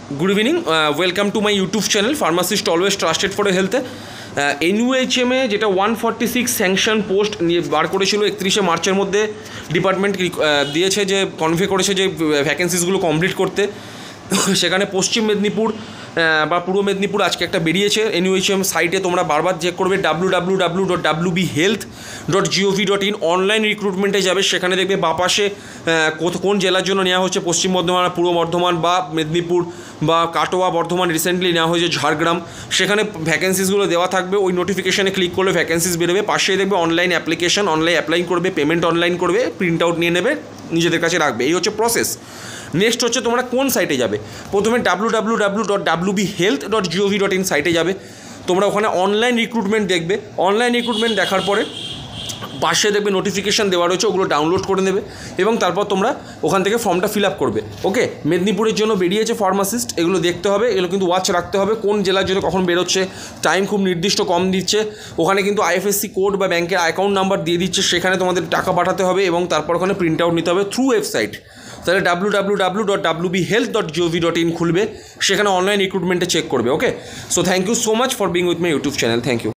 Good evening, welcome to my YouTube channel pharmacist always trusted for হেলথে। এনইউএইচএমে যেটা 146 sanction post নিয়ে বার করেছিল 31শে মার্চের মধ্যে ডিপার্টমেন্ট দিয়েছে যে কনভে করেছে যে ভ্যাকেন্সিসগুলো কমপ্লিট করতে। সেখানে পশ্চিম মেদিনীপুর বা পূর্ব মেদিনীপুর আজকে একটা বেরিয়েছে। এনইউএইচএম সাইটে তোমরা বারবার চেক করবে www.wbhealth.gov.in অনলাইন রিক্রুটমেন্টে যাবে, সেখানে দেখবে বাপাশে কোন জেলার জন্য নেওয়া হচ্ছে, পশ্চিম বর্ধমান, পূর্ব বর্ধমান বা মেদিনীপুর বা কাটোয়া, বর্ধমান রিসেন্টলি নেওয়া হয়েছে ঝাড়গ্রাম, সেখানে ভ্যাকেন্সিসগুলো দেওয়া থাকবে। ওই নোটিফিকেশানে ক্লিক করলে ভ্যাকেন্সিস বেরোবে। পাশেই দেখবে অনলাইন অ্যাপ্লিকেশন, অনলাইন অ্যাপ্লাই করবে, পেমেন্ট অনলাইন করবে, প্রিন্ট আউট নিয়ে নেবে, নিজেদের কাছে রাখবে। এই হচ্ছে প্রসেস। নেক্সট হচ্ছে তোমরা কোন সাইটে যাবে। প্রথমে www.wbhealth.gov.in সাইটে যাবে। তোমরা ওখানে অনলাইন রিক্রুটমেন্ট দেখবে। অনলাইন রিক্রুটমেন্ট দেখার পরে পাশে দেখবে নোটিফিকেশান দেওয়া রয়েছে, ওগুলো ডাউনলোড করে নেবে এবং তারপর তোমরা ওখান থেকে ফর্মটা ফিল আপ করবে। ওকে, মেদিনীপুরের জন্য বেরিয়েছে ফার্মাসিস্ট, এগুলো দেখতে হবে, এগুলো কিন্তু ওয়াচ রাখতে হবে কোন জেলার জন্য কখন বেরোচ্ছে। টাইম খুব নির্দিষ্ট কম দিচ্ছে। ওখানে কিন্তু আইএফএসসি কোড বা ব্যাংকের অ্যাকাউন্ট নাম্বার দিয়ে দিচ্ছে, সেখানে তোমাদের টাকা পাঠাতে হবে এবং তারপর ওখানে প্রিন্ট আউট নিতে হবে থ্রু ওয়েবসাইট। তাহলে www.wbhealth.gov.in খুলবে, সেখানে অনলাইন রিক্রুটমেন্টে চেক করবে। Okay, so thank you so much for being with my YouTube channel. Thank you.